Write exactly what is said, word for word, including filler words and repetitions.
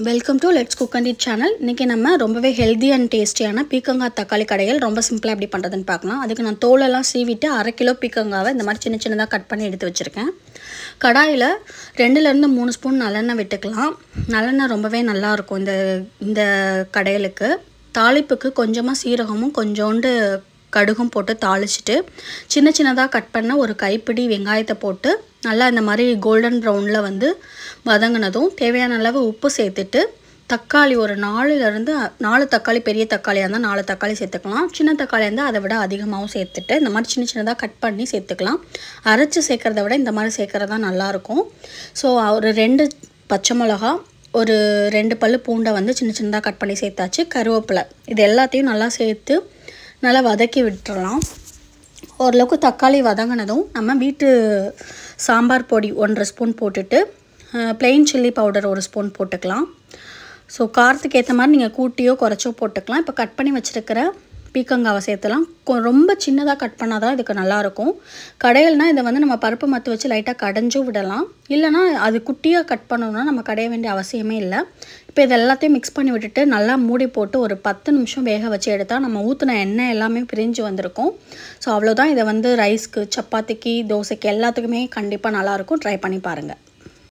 Welcome to let's cook and eat channel. இன்றைக்கி நம்ம ரொம்பவே ஹெல்தி அண்ட் டேஸ்டியான பீக்கங்காய் தக்காளி கடைகள் ரொம்ப சிம்பிளாக எப்படி பண்ணுறதுன்னு பார்க்கலாம். அதுக்கு நான் தோலெல்லாம் சீவிட்டு அரை கிலோ பீக்கங்காவை இந்த மாதிரி சின்ன சின்னதாக கட் பண்ணி எடுத்து வச்சுருக்கேன். கடாயில் ரெண்டுலேருந்து மூணு ஸ்பூன் நல்லெண்ணெய் விட்டுக்கலாம். நல்லெண்ணெய் ரொம்பவே நல்லாயிருக்கும் இந்த இந்த கடைகளுக்கு. தாளிப்புக்கு கொஞ்சமாக சீரகமும் கொஞ்சோண்டு கடுகும் போட்டு தாளிச்சிட்டு சின்ன சின்னதாக கட் பண்ண ஒரு கைப்பிடி வெங்காயத்தை போட்டு நல்லா இந்த மாதிரி கோல்டன் ப்ரௌனில் வந்து வதங்கினதும் தேவையான அளவு உப்பு சேர்த்துட்டு தக்காளி ஒரு நாலுலேருந்து நாலு தக்காளி, பெரிய தக்காளியாக இருந்தால் நாலு தக்காளி சேர்த்துக்கலாம். சின்ன தக்காளியாக இருந்தால் அதை விட அதிகமாகவும் சேர்த்துட்டு இந்த மாதிரி சின்ன சின்னதாக கட் பண்ணி சேர்த்துக்கலாம். அரைச்சி சேர்க்குறத விட இந்த மாதிரி சேர்க்குறது தான் நல்லாயிருக்கும். ஸோ ஒரு ரெண்டு பச்சை மிளகா, ஒரு ரெண்டு பல் பூண்டை வந்து சின்ன சின்னதாக கட் பண்ணி சேர்த்தாச்சு. கருவேப்பிலை, இது எல்லாத்தையும் நல்லா சேர்த்து நல்லா வதக்கி விட்டுறலாம். ஓரளவுக்கு தக்காளி வதங்கினதும் நம்ம வீட்டு சாம்பார் பொடி ஒன்றரை ஸ்பூன் போட்டுட்டு ப்ளெயின் சில்லி பவுடர் ஒரு ஸ்பூன் போட்டுக்கலாம். ஸோ காரத்துக்கு ஏற்ற மாதிரி நீங்கள் கூட்டியோ குறைச்சோ போட்டுக்கலாம். இப்போ கட் பண்ணி வச்சுருக்கிற பீக்கங்காவை சேர்த்துலாம். ரொம்ப சின்னதாக கட் பண்ணால் தான் இதுக்கு நல்லாயிருக்கும். கடையில்னால் இதை வந்து நம்ம பருப்பு மத்து வச்சு லைட்டாக கடைஞ்சும் விடலாம். இல்லைனா அது குட்டியாக கட் பண்ணணும்னா நம்ம கடைய வேண்டிய அவசியமே இல்லை. இப்போ இது எல்லாத்தையும் மிக்ஸ் பண்ணி விட்டுட்டு நல்லா மூடி போட்டு ஒரு பத்து நிமிஷம் வேக வச்சு எடுத்தால் நம்ம ஊற்றின எண்ணெய் எல்லாமே பிரிஞ்சு வந்திருக்கும். ஸோ அவ்வளோதான். இதை வந்து ரைஸ்க்கு, சப்பாத்திக்கு, தோசைக்கு எல்லாத்துக்குமே கண்டிப்பாக நல்லாயிருக்கும். ட்ரை பண்ணி பாருங்கள்.